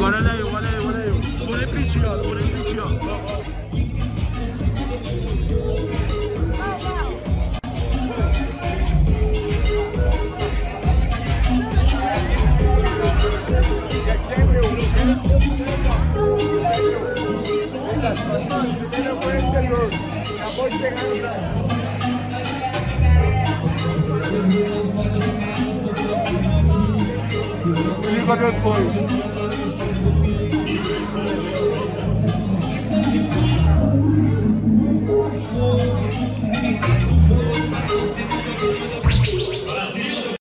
Agora olha eu. Não vou nem pedir, ó. Acabou de pegar no braço. Liga depois.